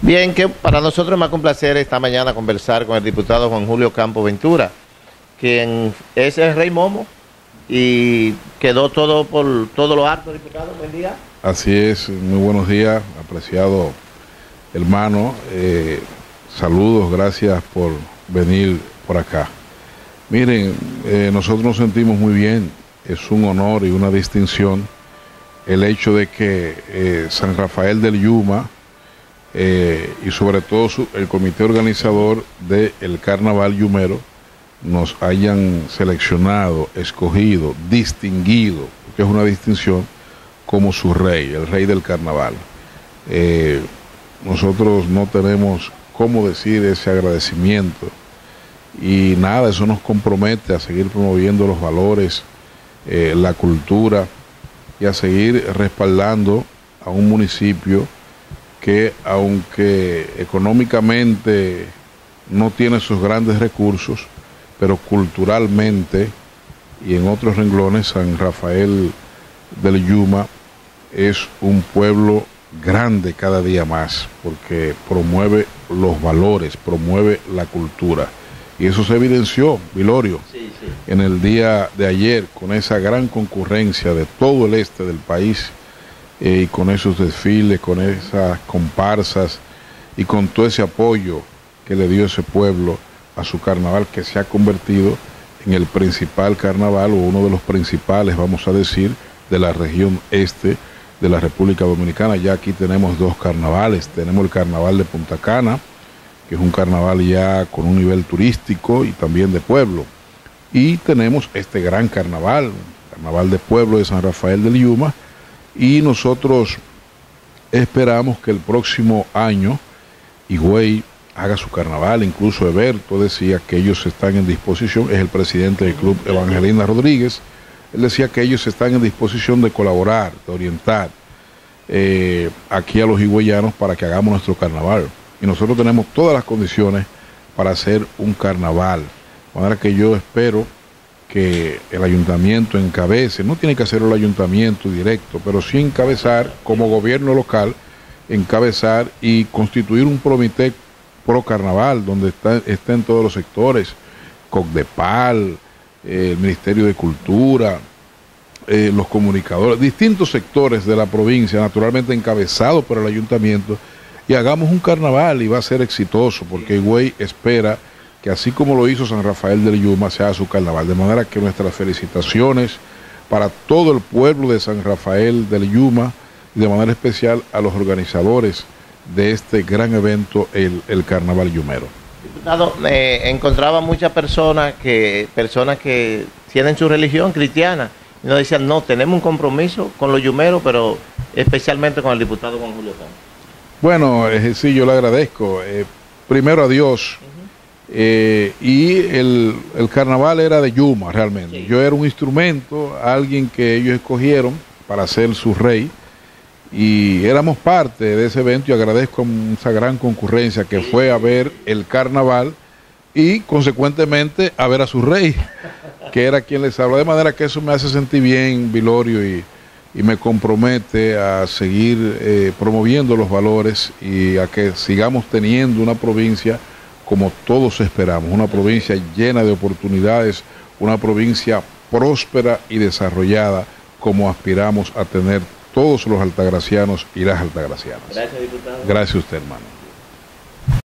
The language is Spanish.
Bien, que para nosotros es más que un placer esta mañana conversar con el diputado Juan Julio Campo Ventura, quien es el Rey Momo y quedó todo por todo lo alto, diputado. Buen día. Así es, muy buenos días, apreciado hermano. Saludos, gracias por venir por acá. Miren, nosotros nos sentimos muy bien, es un honor y una distinción el hecho de que San Rafael del Yuma y sobre todo el comité organizador del Carnaval Yumero nos hayan seleccionado, escogido, distinguido, que es una distinción, como su rey, el rey del carnaval. Nosotros no tenemos cómo decir ese agradecimiento y nada, eso nos compromete a seguir promoviendo los valores, la cultura y a seguir respaldando a un municipio que, aunque económicamente no tiene sus grandes recursos, pero culturalmente y en otros renglones, San Rafael del Yuma es un pueblo grande cada día más, porque promueve los valores, promueve la cultura. Y eso se evidenció, Vilorio, en el día de ayer, con esa gran concurrencia de todo el este del país, y con esos desfiles, con esas comparsas, y con todo ese apoyo que le dio ese pueblo a su carnaval, que se ha convertido en el principal carnaval, o uno de los principales, vamos a decir, de la región este de la República Dominicana. Ya aquí tenemos dos carnavales, tenemos el carnaval de Punta Cana, que es un carnaval ya con un nivel turístico y también de pueblo, y tenemos este gran carnaval de pueblo de San Rafael del Yuma, y nosotros esperamos que el próximo año Higüey haga su carnaval. Incluso Eberto decía que ellos están en disposición, es el presidente del club, Evangelina Rodríguez. Él decía que ellos están en disposición de colaborar, de orientar aquí a los higüeyanos para que hagamos nuestro carnaval. Y nosotros tenemos todas las condiciones para hacer un carnaval. De manera que yo espero que el ayuntamiento encabece, no tiene que hacerlo el ayuntamiento directo, pero sí encabezar como gobierno local, encabezar y constituir un comité pro carnaval, donde estén todos los sectores, COCDEPAL, el Ministerio de Cultura, los comunicadores, distintos sectores de la provincia, naturalmente encabezados por el ayuntamiento, y hagamos un carnaval, y va a ser exitoso, porque Higüey espera que así como lo hizo San Rafael del Yuma, se haga su carnaval. De manera que nuestras felicitaciones para todo el pueblo de San Rafael del Yuma, y de manera especial a los organizadores de este gran evento, el Carnaval Yumero. Diputado, encontraba muchas personas que tienen su religión cristiana y nos decían, no, tenemos un compromiso con los yumeros, pero especialmente con el diputado Juan Julio Campo. Bueno, sí, yo le agradezco. Primero a Dios. Y el carnaval era de Yuma realmente. Sí. Yo era un instrumento, alguien que ellos escogieron para ser su rey, y éramos parte de ese evento, y agradezco esa gran concurrencia que fue a ver el carnaval y consecuentemente a ver a su rey, que era quien les habla. De manera que eso me hace sentir bien, Vilorio, y me compromete a seguir promoviendo los valores y a que sigamos teniendo una provincia como todos esperamos, una provincia llena de oportunidades, una provincia próspera y desarrollada, como aspiramos a tener todos los altagracianos y las altagracianas. Gracias, diputado. Gracias a usted, hermano.